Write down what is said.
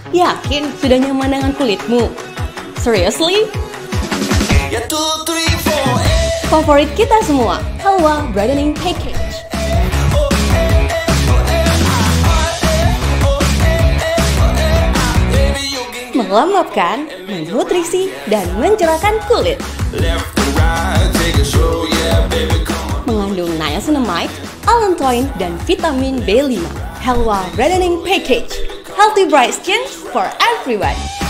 Yakin sudah nyaman dengan kulitmu? Seriously? Favorit kita semua, Halwa Brightening Package. Melembabkan, menutrisi, dan mencerahkan kulit. Mengandung niacinamide, allantoin, dan vitamin B5. Halwa Brightening Package. Healthy bright skin for everyone.